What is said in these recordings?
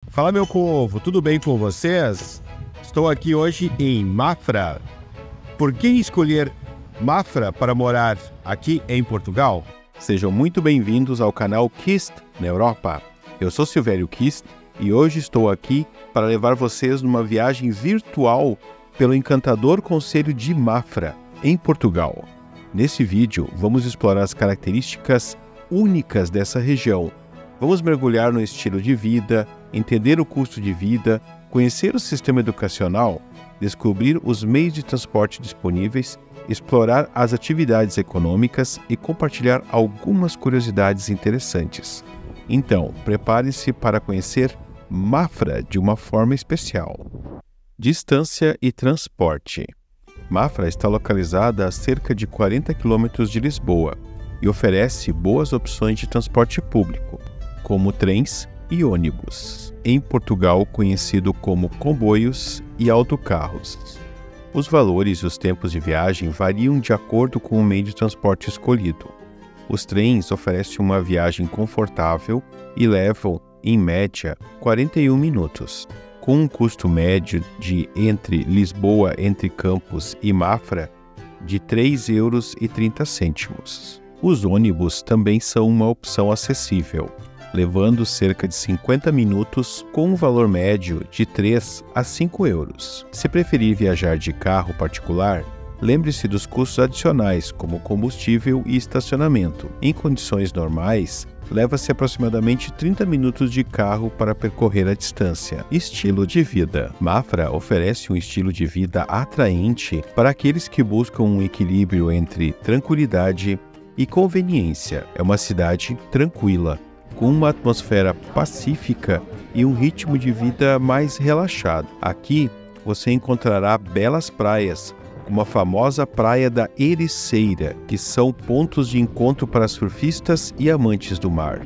Fala, meu povo, tudo bem com vocês? Estou aqui hoje em Mafra. Por que escolher Mafra para morar aqui em Portugal? Sejam muito bem-vindos ao canal KIST na Europa. Eu sou Silvério KIST e hoje estou aqui para levar vocês numa viagem virtual pelo encantador concelho de Mafra, em Portugal. Nesse vídeo, vamos explorar as características únicas dessa região. Vamos mergulhar no estilo de vida, entender o custo de vida, conhecer o sistema educacional, descobrir os meios de transporte disponíveis, explorar as atividades econômicas e compartilhar algumas curiosidades interessantes. Então, prepare-se para conhecer Mafra de uma forma especial. Distância e transporte. Mafra está localizada a cerca de 40 km de Lisboa e oferece boas opções de transporte público, como trens e ônibus, em Portugal conhecido como comboios e autocarros. Os valores e os tempos de viagem variam de acordo com o meio de transporte escolhido. Os trens oferecem uma viagem confortável e levam, em média, 41 minutos, com um custo médio de entre Lisboa, Entre Campos e Mafra, de € 3,30 €. Os ônibus também são uma opção acessível, levando cerca de 50 minutos com um valor médio de 3 a 5 euros. Se preferir viajar de carro particular, lembre-se dos custos adicionais, como combustível e estacionamento. Em condições normais, leva-se aproximadamente 30 minutos de carro para percorrer a distância. Estilo de vida. Mafra oferece um estilo de vida atraente para aqueles que buscam um equilíbrio entre tranquilidade e conveniência. É uma cidade tranquila, com uma atmosfera pacífica e um ritmo de vida mais relaxado. Aqui você encontrará belas praias, como a famosa Praia da Ericeira, que são pontos de encontro para surfistas e amantes do mar.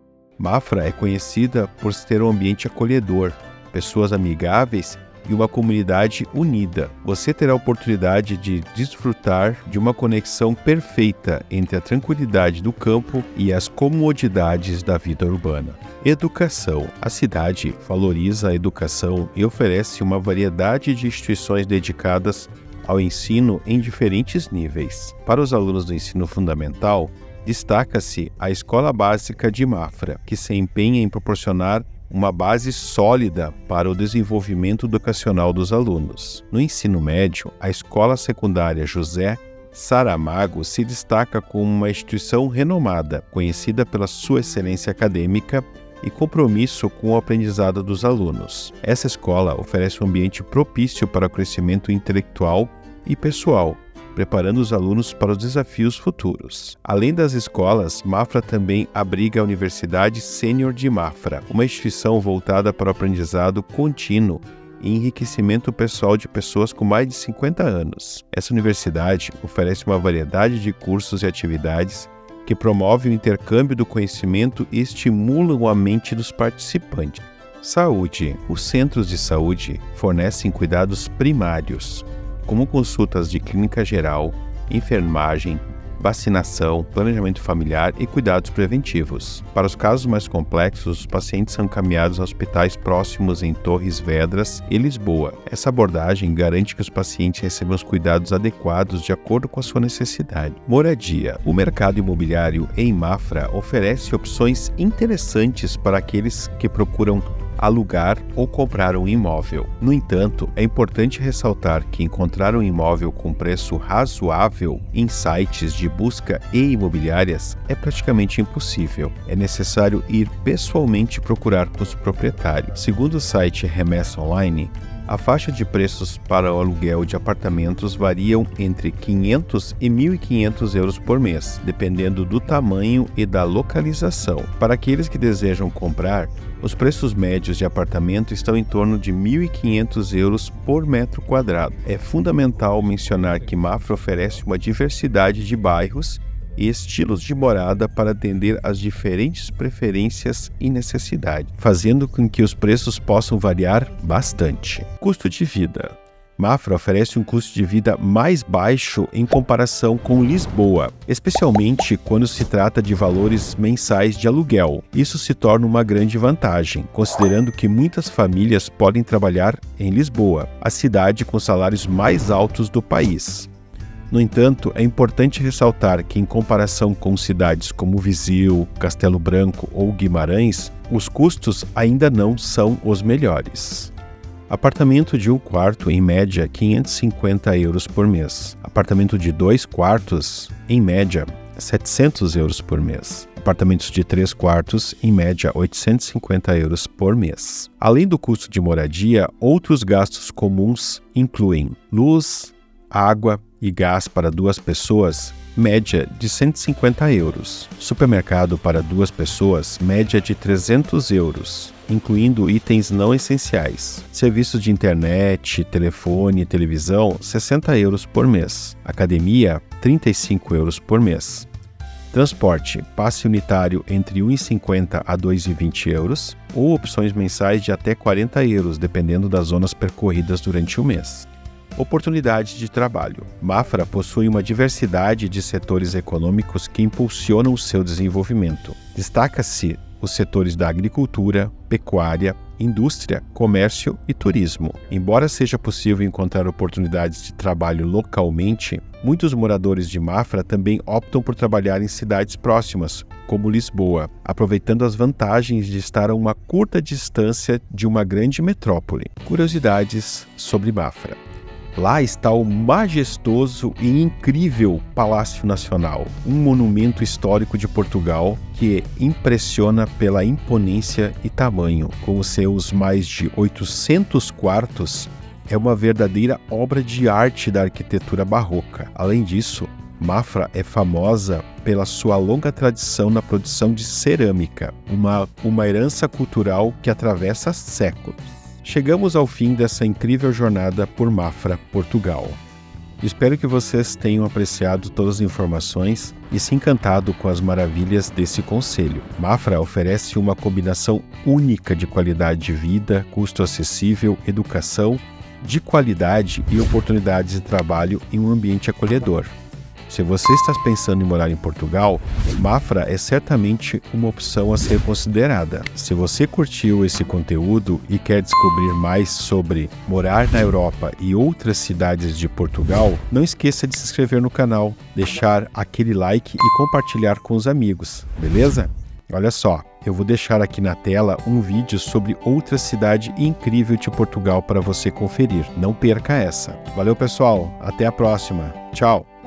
Mafra é conhecida por ter um ambiente acolhedor, pessoas amigáveis e uma comunidade unida. Você terá a oportunidade de desfrutar de uma conexão perfeita entre a tranquilidade do campo e as comodidades da vida urbana. Educação. A cidade valoriza a educação e oferece uma variedade de instituições dedicadas ao ensino em diferentes níveis. Para os alunos do ensino fundamental, destaca-se a Escola Básica de Mafra, que se empenha em proporcionar uma base sólida para o desenvolvimento educacional dos alunos. No ensino médio, a Escola Secundária José Saramago se destaca como uma instituição renomada, conhecida pela sua excelência acadêmica e compromisso com o aprendizado dos alunos. Essa escola oferece um ambiente propício para o crescimento intelectual e pessoal, preparando os alunos para os desafios futuros. Além das escolas, Mafra também abriga a Universidade Sênior de Mafra, uma instituição voltada para o aprendizado contínuo e enriquecimento pessoal de pessoas com mais de 50 anos. Essa universidade oferece uma variedade de cursos e atividades que promovem o intercâmbio do conhecimento e estimulam a mente dos participantes. Saúde. Os centros de saúde fornecem cuidados primários, como consultas de clínica geral, enfermagem, vacinação, planejamento familiar e cuidados preventivos. Para os casos mais complexos, os pacientes são encaminhados a hospitais próximos em Torres Vedras e Lisboa. Essa abordagem garante que os pacientes recebam os cuidados adequados de acordo com a sua necessidade. Moradia. O mercado imobiliário em Mafra oferece opções interessantes para aqueles que procuram alugar ou comprar um imóvel. No entanto, é importante ressaltar que encontrar um imóvel com preço razoável em sites de busca e imobiliárias é praticamente impossível. É necessário ir pessoalmente procurar com os proprietários. Segundo o site Remessa Online, a faixa de preços para o aluguel de apartamentos variam entre 500 e 1.500 euros por mês, dependendo do tamanho e da localização. Para aqueles que desejam comprar, os preços médios de apartamento estão em torno de 1.500 euros por metro quadrado. É fundamental mencionar que Mafra oferece uma diversidade de bairros e estilos de morada para atender às diferentes preferências e necessidades, fazendo com que os preços possam variar bastante. Custo de vida. Mafra oferece um custo de vida mais baixo em comparação com Lisboa, especialmente quando se trata de valores mensais de aluguel. Isso se torna uma grande vantagem, considerando que muitas famílias podem trabalhar em Lisboa, a cidade com salários mais altos do país. No entanto, é importante ressaltar que, em comparação com cidades como Viseu, Castelo Branco ou Guimarães, os custos ainda não são os melhores. Apartamento de 1 quarto, em média, R$ 550 por mês. Apartamento de 2 quartos, em média, R$ 700 por mês. Apartamentos de 3 quartos, em média, R$ 850 por mês. Além do custo de moradia, outros gastos comuns incluem luz, água e gás para 2 pessoas, média de R$ 150. Supermercado para 2 pessoas, média de R$ 300, incluindo itens não essenciais. Serviços de internet, telefone e televisão, R$ 60 por mês. Academia, R$ 35 por mês. Transporte, passe unitário entre R$ 1,50 a R$ 2,20 ou opções mensais de até R$ 40, dependendo das zonas percorridas durante o mês. Oportunidades de trabalho. Mafra possui uma diversidade de setores econômicos que impulsionam o seu desenvolvimento. Destaca-se os setores da agricultura, pecuária, indústria, comércio e turismo. Embora seja possível encontrar oportunidades de trabalho localmente, muitos moradores de Mafra também optam por trabalhar em cidades próximas, como Lisboa, aproveitando as vantagens de estar a uma curta distância de uma grande metrópole. Curiosidades sobre Mafra. Lá está o majestoso e incrível Palácio Nacional, um monumento histórico de Portugal que impressiona pela imponência e tamanho. Com os seus mais de 800 quartos, é uma verdadeira obra de arte da arquitetura barroca. Além disso, Mafra é famosa pela sua longa tradição na produção de cerâmica, uma herança cultural que atravessa séculos. Chegamos ao fim dessa incrível jornada por Mafra, Portugal. Espero que vocês tenham apreciado todas as informações e se encantado com as maravilhas desse concelho. Mafra oferece uma combinação única de qualidade de vida, custo acessível, educação de qualidade e oportunidades de trabalho em um ambiente acolhedor. Se você está pensando em morar em Portugal, Mafra é certamente uma opção a ser considerada. Se você curtiu esse conteúdo e quer descobrir mais sobre morar na Europa e outras cidades de Portugal, não esqueça de se inscrever no canal, deixar aquele like e compartilhar com os amigos, beleza? Olha só, eu vou deixar aqui na tela um vídeo sobre outra cidade incrível de Portugal para você conferir. Não perca essa. Valeu, pessoal. Até a próxima. Tchau.